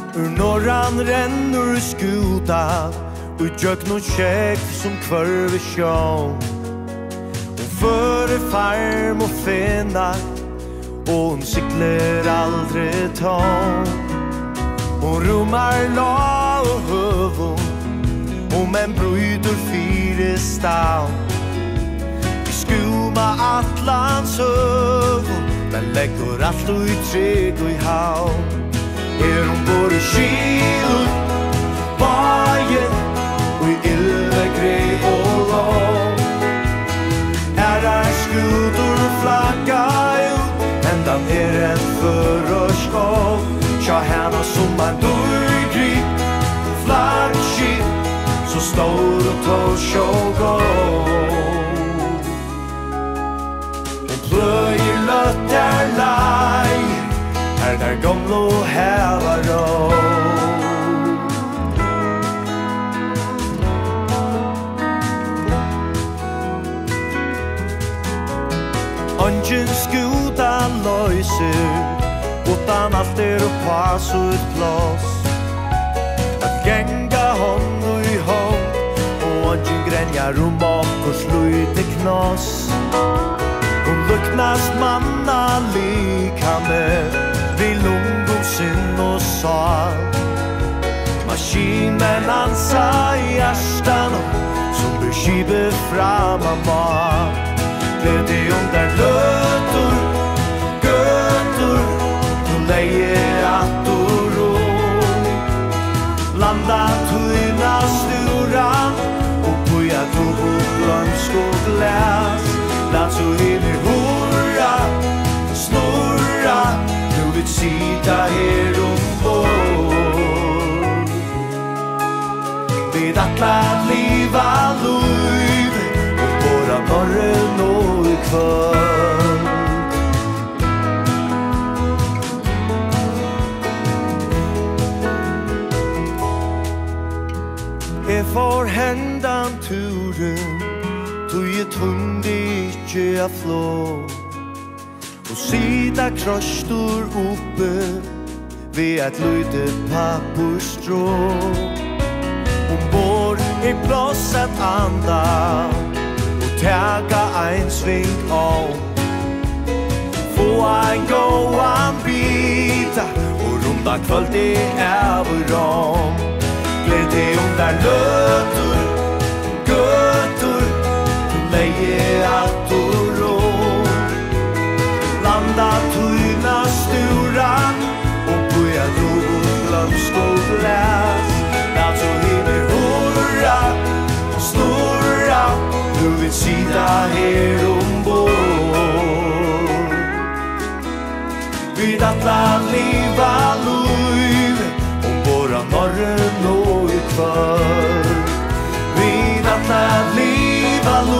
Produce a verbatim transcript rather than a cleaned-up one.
Ur norran rennur skuta og jøgn kjekk som kvørve sjån. Hon fører farm og fena og hon sikler aldri tån. Hon rummar la og høvun og men bryter fire stavn. Vi skuma atlans høvun men legger alt og i trygg og i havn. Er hon både skilur, bajen og i ille grei og lån. Er der skudur flagga ut, endan er en førerskål. Tja henne som en døygri, flaggskip, så stor og tår sjågål. Hon pløyer løtt der leir, her der gamle og heva rå. Ongen skuta løyser, utan alt er oppa så ut plås. At genga hånd og i hånd, og ongen grenjar om okkurs luyte knås. Hon luknast manna likame, vi lungum sinn og sal. Maskinen ansa i hjärstan som blir skibet fram av mat. Glede under løtur, gøtur, nu leier at og ro. Landa tøyna sturan, og puja tog og glømsk og glæs. Lat så inn i hurra, snurra, nu vi sita her ombord. Vi dattla liva luiv, og båda morgen og i kvöld. Jeg får hendan turen, tog jeg tunde ikke av flå. Og sida krostur oppe, ved et løyde papurstrå. Ombord i blåset anda, og tega ein sving av. Få ein gåan bita, og runda kvöld i everom. Glede under løtur, gøtur, leie at og rå. Landa tøyna sturan, og puja drog og glømsk og glæs. Lat så hinne hurra, snurra, nu vi sida her ombord. Vi dattla liva luiv, ombord av morgen og i kvöld. Vi dattla liva luiv,